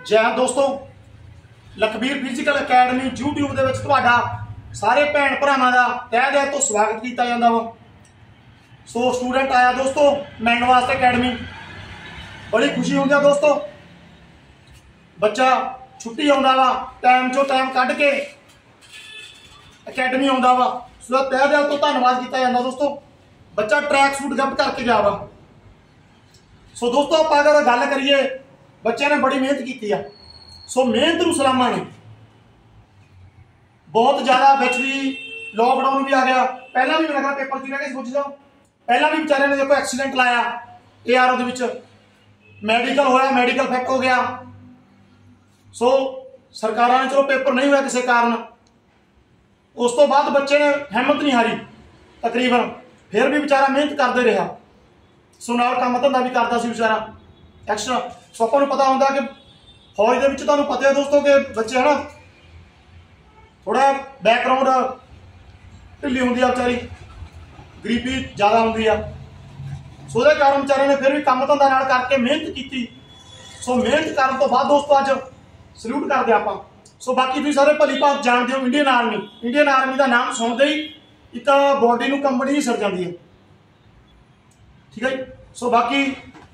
जय हिंद दोस्तों। लखबीर फिजिकल अकैडमी यूट्यूब दे विच तुहाडा सारे भैन भरावां दा तहे दिल तो स्वागत किया जाता वा। सो स्टूडेंट आया दोस्तों मिलने वास्ते अकैडमी, बड़ी खुशी होंदी है दोस्तों। बच्चा छुट्टी आउंदा वा, टाइम चो टाइम कढ के अकैडमी आउंदा वा, सो तहे दिल तो धन्नवाद किया जाता दोस्तों। बच्चा ट्रैक सूट गप करके गया वा। सो दोस्तों आप अगर गल करिए, बच्चे ने बड़ी मेहनत की है। सो मेहनत नूं सलामा ने बहुत ज्यादा बिच भी लॉकडाउन भी आ गया, पहला भी मेरा पेपर की रह गए सोच जाओ, पहला भी बेचारे ने देखो एक्सीडेंट लाया ARO दे विच, मैडिकल होया, मैडिकल फैक्ट हो गया। सो सरकारां ने चलो पेपर नहीं हुआ किसी कारण, उस तो बाद बच्चे ने हिम्मत नहीं हारी तकरीबन, फिर भी बेचारा मेहनत करते रहा। सो नाल काम धंधा भी करता सी बेचारा एक्स्ट्रा। सो आपको पता होंगे कि फौज के तुहानूं पता है दोस्तों कि बच्चे है ना थोड़ा बैकग्राउंड ढिली होंदी है, बेचारी गरीबी ज़्यादा होंदी है। सो उहदे कारण बेचारे ने फिर भी काम धंधा नाल करके मेहनत की। सो मेहनत करने तो बाद दोस्तों अज सल्यूट करते आपां। सो बाकी तुसीं सारे भली भांत जानते हो इंडियन आर्मी, इंडियन आर्मी का नाम सुनते ही एक बॉडी नूं कंबनी ही सर जाती है, ठीक है जी। सो बाकी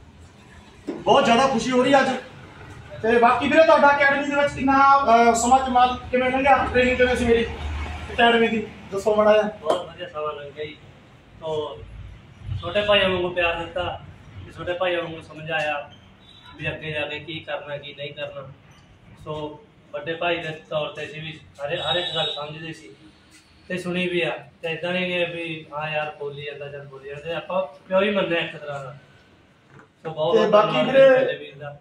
बहुत ज़्यादा खुशी हो रही है अज। तो बाकी भी अकैडमी के समा जमाल किवें लंघिया, ट्रेनिंग किवें सी मेरी अकैडमी की दसो माड़ा जिहा। बहुत बढ़िया समा लग गई। तो छोटे भाइयों वांगू प्यार दिता, छोटे भाइयों वांगू समझाया भी अगे जाके की करना की नहीं करना। सो बड़े भाई के तौर पर भी हर एक गल समझते सी ते सुनी भी आ, ते इदां नहीं भी हाँ यार बोली जाता चल बोली जाते, आपां प्यो ही मनने एक तरह का। तो बहुत बाकी फिर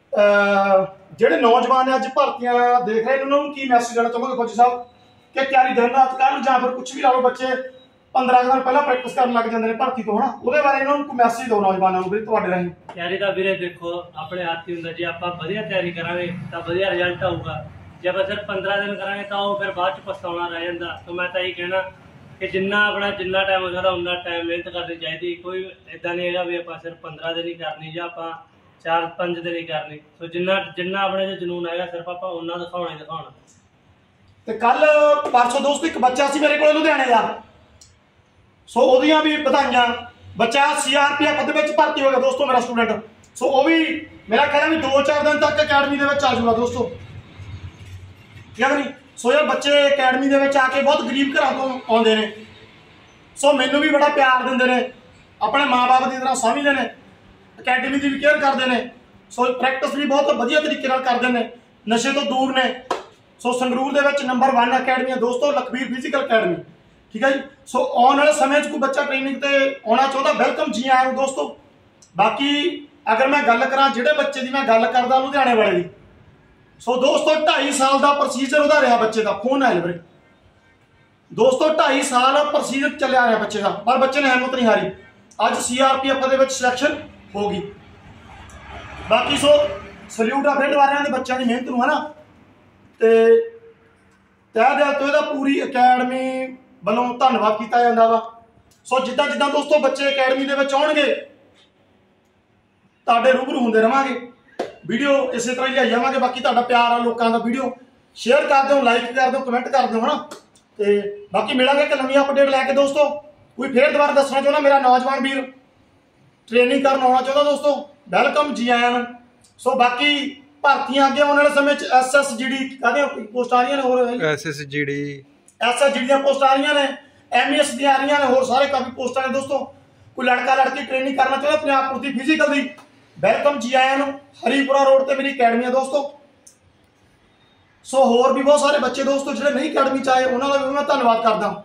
ਜਿਹੜੇ नौजवान अज भर्तियां देख रहे हैं उन्होंने की मैसेज देना चाहोगे फौजी साहब कि तैयारी दिन रात कर जां फिर कुछ भी ला लो, बच्चे 15 दिन पहला प्रैक्टिस करन लग जाते हैं भर्ती तो, है ना? ਉਹਦੇ ਬਾਰੇ ਇਹਨਾਂ ਨੂੰ ਕੋਈ ਮੈਸੇਜ ਦਿਓ ਨੌਜਵਾਨਾਂ ਨੂੰ ਵੀ ਤੁਹਾਡੇ ਰਾਹੀਂ। ਤਿਆਰੀ ਦਾ ਵੀਰੇ ਦੇਖੋ ਆਪਣੇ ਹੱਥ ਹੀ ਹੁੰਦਾ, ਜੇ ਆਪਾਂ ਵਧੀਆ ਤਿਆਰੀ ਕਰਾਂਗੇ ਤਾਂ ਵਧੀਆ ਰਿਜ਼ਲਟ ਆਊਗਾ, ਜੇ ਆਪਾਂ ਸਿਰਫ 15 ਦਿਨ ਕਰਾਂਗੇ ਤਾਂ ਉਹ ਫਿਰ ਬਾਅਦ ਚ ਪਛਤਾਉਣਾ ਰਹਿ ਜਾਂਦਾ। ਤਾਂ ਮੈਂ ਤਾਂ ਇਹ ਕਹਿਣਾ ਕਿ ਜਿੰਨਾ ਟਾਈਮ ਹੋ ਸਕਦਾ ਉਨਾ ਟਾਈਮ ਮਿਹਨਤ ਕਰਨੀ ਚਾਹੀਦੀ। ਕੋਈ ਇਦਾਂ ਨਹੀਂ ਹੈਗਾ ਵੀ ਆਪਾਂ ਸਿਰਫ 15 ਦਿਨ ਹੀ ਕਰਨੀ ਜਾਂ ਆਪਾਂ 4-5 दिन ही करनी। तो जिन्ना अपने जो जनून है सिर्फ आप उन्ना दिखाना ही दिखाना। तो कल परसों दोस्तों एक बच्चा सी मेरे को लुधियाने का, सो ओदियां भी बधाइयां। बच्चा CRPF दे विच भर्ती हो गया दोस्तों मेरा स्टूडेंट। सो वो भी मेरा कहना भी 2-4 दिन तक अकैडमी दे विच आ जाऊगा दोस्तों, ठीक है नहीं? सो यार बच्चे अकैडमी दे विच आके बहुत गरीब घरां तो आउंदे ने, सो मैनूं भी बड़ा प्यार दिंदे ने, अपने माँ बाप की तरह समझते हैं, अकैडमी की भी केयर करते हैं। सो प्रैक्टिस भी बहुत वधिया तरीके नाल करते हैं, नशे तो दूर ने। सो संगरूर दे विच नंबर 1 अकैडमी है दोस्तों लखबीर फिजिकल अकैडमी, ठीक है जी। सो आने वाले समय कोई बच्चा ट्रेनिंग ते आना चाहता वेलकम जी आया दोस्तों। बाकी अगर मैं गल करा जिहड़े बच्चे की मैं गल करदा लुधियाने वाले की, सो दोस्तों 2.5 साल का प्रोसीजर उहदा रहा बच्चे का। फोन आया मेरे दोस्तों 2.5 साल प्रोसीजर चलिया रहा बच्चे का, पर बच्चे ने हिम्मत नहीं हारी। अज CRPF दे विच सिलेक्शन होगी। बाकी सो सल्यूट आ फिर दोबारा के बच्चों की मेहनत है ना, तो तह दिल तो यदा पूरी अकैडमी वालों धन्नवाद किया जाता वा। सो जिदा जिदा दोस्तों बच्चे अकैडमी के आउणगे तुहाडे रूबरू होंदे रहांगे, वीडियो इस तरह ही लाई जावांगे। बाकी तुहाडा प्यार आ लोगों का वीडियो शेयर कर दो, लाइक कर दो, कमेंट कर दो, है ना? तो बाकी मिलांगे एक नवी अपडेट लैके दोस्तों। कोई फिर दोबारा दसना चाहना मेरा नौजवान वीर ट्रेनिंग करना आना चाहता दोस्तों, वेलकम जी आया। सो बाकी भर्तियां अगे आने वाले समय SSGD पोस्ट आ रही ने, SSGD पोस्ट आ रही ने, MES दी आ रही ने, होर सारे काफी पोस्ट ने दोस्तों। कोई लड़का लड़की ट्रेनिंग करना चाहता पंजाब पुलिस दी फिजिकल दी, वेलकम जी आया। हरीपुरा रोड पर मेरी अकैडमी है दोस्तों। सो होर भी बहुत सारे बच्चे दोस्तों जो नहीं अकैडमी च आए उन्होंने भी मैं धन्नवाद करदा।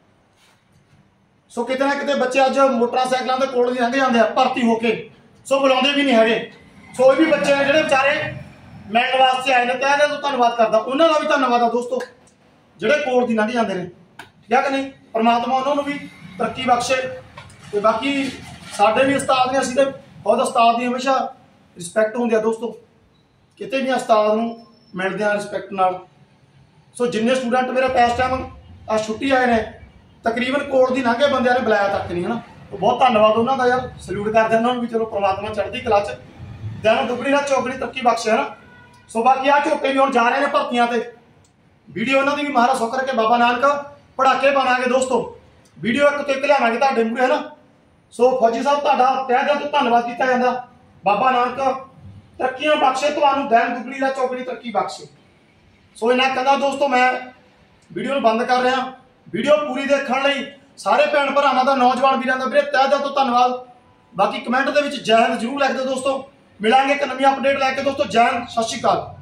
सो कितने ना कितने बच्चे अज मोटरसाइकिलों के कोल लंघ जाते हैं भर्ती होके, सो बुलाते भी नहीं है। सो भी बच्चे हैं जो बेचारे मिलने वास्ते आए हैं, तह दिल तो धन्नवाद करता, उन्होंने भी धन्नवाद है दोस्तों जोड़े कोल की लंघ जाते हैं, ठीक है कि नहीं? परमात्मा उन्होंने भी तरक्की बख्शे। तो बाकी साढ़े भी उस्ताद ने, असीं बहुत उस्ताद की हमेशा रिस्पैक्ट होंदी है दोस्तों, कितने भी उस्ताद नूं मिलते हैं रिस्पैक्ट नाल। सो जिन्ने स्टूडेंट मेरे इस टाइम आ छुट्टी आए हैं तकरीबन कोल दी लंघे बंदे ने बुलाया तक नहीं, है ना? तो बहुत धन्नवाद उन्होंने यार, सल्यूट करते हैं उन्होंने भी। चलो परमात्मा चढ़ती कला च दिन दुगनी रात चौगनी तरक्की बख्शे, है ना? ਸੋ ਬਾਕੀ ਆ ਝੋਟੇ ਵੀ ਹੁਣ ਜਾ ਰਹੇ ਨੇ ਭਰਤੀਆਂ ਤੇ। ਵੀਡੀਓ ਇਹਨਾਂ ਦੀ ਵੀ ਮਹਾਰਾਜ ਸੁੱਖ ਰੱਖੇ, ਬਾਬਾ ਨਾਨਕ ਪੜਾਕੇ ਪਾਵਾਂਗੇ ਦੋਸਤੋ। ਵੀਡੀਓ ਇੱਕ ਤੋਂ ਇੱਕ ਲਿਆਵਾਂਗੇ ਤੁਹਾਡੇ ਮੂਹਰੇ, ਹੈ ਨਾ। ਸੋ ਫੌਜੀ ਸਾਹਿਬ ਤੁਹਾਡਾ ਤਹਿ ਦਿਲ ਤੋਂ ਧੰਨਵਾਦ ਕੀਤਾ ਜਾਂਦਾ। ਬਾਬਾ ਨਾਨਕ ਤਰੱਕੀਆਂ ਬਖਸ਼ੇ ਤੁਹਾਨੂੰ, ਦਿਨ ਦੁਗਣੀ ਦਾ ਚੌਗਣੀ ਤਰੱਕੀ ਬਖਸ਼ੇ। ਸੋ ਇਹਨਾਂ ਕਹਿੰਦਾ ਦੋਸਤੋ ਮੈਂ ਵੀਡੀਓ ਨੂੰ ਬੰਦ ਕਰ ਰਿਹਾ। ਵੀਡੀਓ ਪੂਰੀ ਦੇਖਣ ਲਈ ਸਾਰੇ ਭੈਣ ਭਰਾਵਾਂ ਦਾ, ਨੌਜਵਾਨ ਵੀਰਾਂ ਦਾ ਵੀਰੇ ਤਹਿ ਦਿਲ ਤੋਂ ਧੰਨਵਾਦ। ਬਾਕੀ ਕਮੈਂਟ ਦੇ ਵਿੱਚ ਜੈ ਹਿੰਦ ਜ਼ਰੂਰ ਲਿਖ ਦਿਓ ਦੋਸਤੋ। ਮਿਲਾਂਗੇ ਇੱਕ ਨਵੀਂ ਅਪਡੇਟ ਲੈ ਕੇ ਦੋਸਤੋ। ਜੈ ਹਿੰਦ, ਸਤਿ ਸ਼੍ਰੀ ਅਕਾਲ।